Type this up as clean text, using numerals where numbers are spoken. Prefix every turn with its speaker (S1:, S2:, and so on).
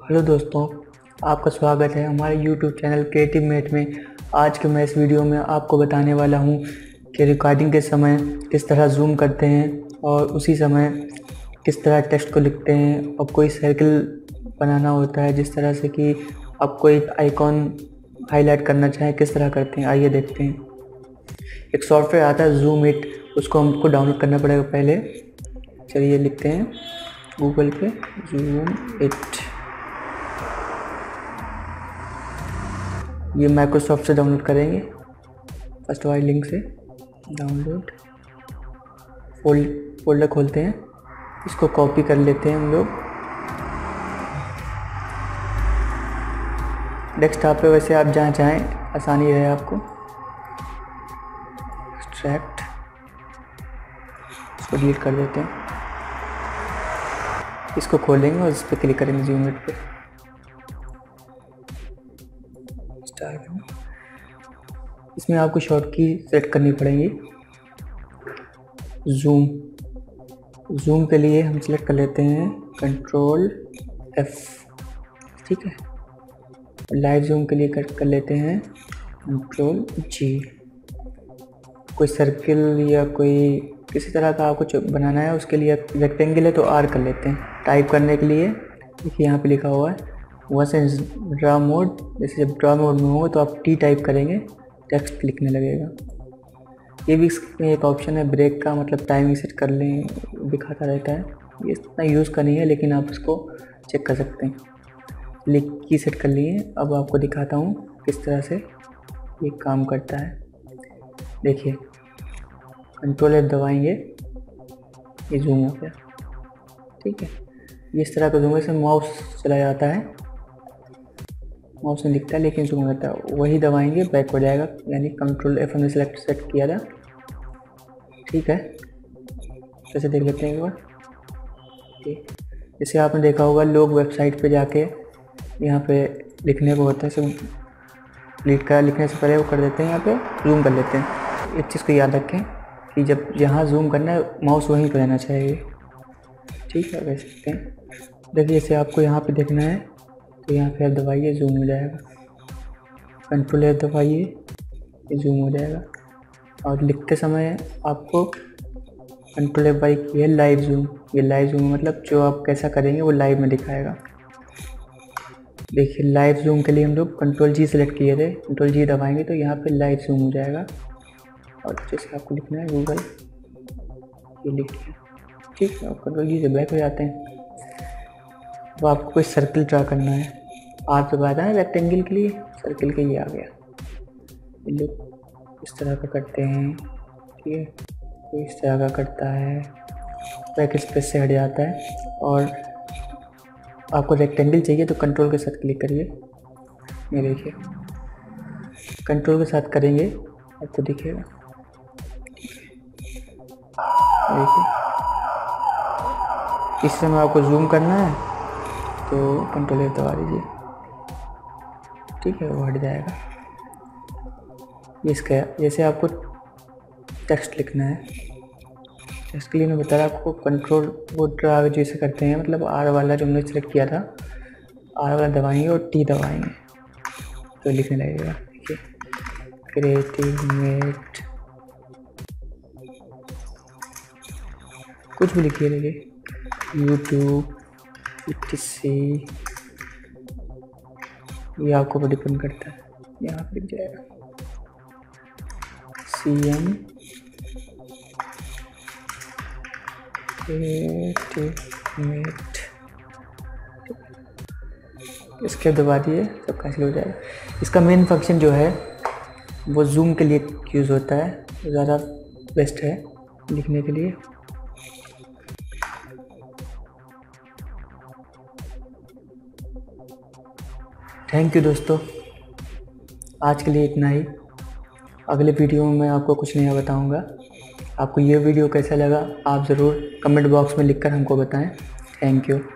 S1: Hello दोस्तों, आपका स्वागत है हमारे YouTube चैनल क्रिएटिव मेट में। आज के मैं इस वीडियो में आपको बताने वाला हूं कि रिकॉर्डिंग के समय किस तरह जूम करते हैं और उसी समय किस तरह टेक्स्ट को लिखते हैं। और कोई सर्कल बनाना होता है जिस तरह से कि आप कोई आइकॉन हाईलाइट करना चाहें, किस तरह करते हैं आइए देखते हैं। एक सॉफ्टवेयर आता है जूम इट, उसको हमको डाउनलोड करना पड़ेगा पहले। चलिए लिखते हैं गूगल पे जूम इट। ये माइक्रोसॉफ्ट से डाउनलोड करेंगे, फर्स्ट वाली लिंक से डाउनलोड। फोल्डर खोलते हैं, इसको कॉपी कर लेते हैं हम लोग डेस्कटॉप पे। वैसे आप जहाँ चाहें आसानी रहे आपको। एक्सट्रैक्ट, इसको डिलीट कर देते हैं। इसको खोलेंगे और इस पर क्लिक करेंगे जूम इट पे। इसमें आपको शॉर्ट की सेट करनी पड़ेगी। जूम के लिए हम सेलेक्ट कर लेते हैं Ctrl+F, ठीक है। लाइव जूम के लिए कर लेते हैं Ctrl+G। कोई सर्किल या कोई किसी तरह का आपको बनाना है, उसके लिए रेक्टेंगल है तो R कर लेते हैं। टाइप करने के लिए देखिए यहाँ पे लिखा हुआ है वहाँ से ड्रा मोड। जैसे जब ड्रा मोड में होगा तो आप T टाइप करेंगे, टेक्स्ट लिखने लगेगा। ये भी इसमें एक ऑप्शन है ब्रेक का, मतलब टाइमिंग सेट कर लें, दिखाता रहता है। ये इतना यूज़ का नहीं है लेकिन आप इसको चेक कर सकते हैं। लिख की सेट कर लिए। अब आपको दिखाता हूँ किस तरह से ये काम करता है। देखिए Ctrl+F दबाएंगे, ये जूम हो गया, ठीक है। ये इस तरह का जूम से माउस चला जाता है, माउस में दिखता है लेकिन जूम होता है। वही दबाएंगे बैक हो जाएगा, यानी Ctrl+F हमने सेट किया था, ठीक है। कैसे देख लेते हैं एक बार। जैसे आपने देखा होगा लोग वेबसाइट पे जाके यहाँ पे लिखने को होता है, सब डिलीट कर लिखने से पहले वो कर देते हैं, यहाँ पे जूम कर लेते हैं। एक चीज़ को याद रखें कि जब यहाँ जूम करना है माउस वहीं पर रहना चाहिए, ठीक है। देख सकते हैं, देखिए जैसे आपको यहाँ पे देखना है तो यहाँ पे आप दबाइए, जूम हो जाएगा। Ctrl+F दबाइए, ये जूम हो जाएगा। और लिखते समय आपको Ctrl+F की है लाइव जूम। ये लाइव जूम मतलब जो आप कैसा करेंगे वो लाइव में दिखाएगा। देखिए लाइव जूम के लिए हम लोग Ctrl+G सेलेक्ट किए थे, Ctrl+G दबाएंगे तो यहाँ पे लाइव जूम हो जाएगा। और जैसे आपको लिखना है गूगल, ये लिखिए, ठीक है। और Ctrl+G से बैक हो जाते हैं। तो आपको कोई सर्कल ड्रा करना है, आप दबाया था ना रेक्टेंगल के लिए, सर्कल के लिए आ गया। ये लोग इस तरह का करते हैं, ठीक है। तो इस तरह का करता है, बैक स्पेस से हट जाता है। और आपको रेक्टेंगल चाहिए तो कंट्रोल के साथ क्लिक करिए। ये देखिए कंट्रोल के साथ करेंगे आपको दिखेगा, देखिए। इस समय आपको जूम करना है तो Ctrl+F दबा दीजिए, ठीक है, वो हट जाएगा। ये इसका जैसे आपको टेक्स्ट लिखना है, टेक्स्ट के लिए मैं बता रहा आपको कंट्रोल वो ड्रा जैसे करते हैं, मतलब R वाला जो हमने सेलेक्ट किया था, R वाला दबाएंगे और T दबाएंगे तो लिखने लगेगा। देखिए क्रिएटिव मेट, कुछ भी लिखिए, देखिए YouTube etc, ये आपको पर डिपेंड करता है। यहाँ पर लिख जाएगा CM क्रिएटिव मेट, इसके दबा दिए, सब कैंसिल हो जाएगा। इसका मेन फंक्शन जो है वो जूम के लिए यूज़ होता है, ज़्यादा बेस्ट है लिखने के लिए। थैंक यू दोस्तों, आज के लिए इतना ही। अगले वीडियो में मैं आपको कुछ नया बताऊंगा। आपको ये वीडियो कैसा लगा आप ज़रूर कमेंट बॉक्स में लिखकर हमको बताएं। Thank you.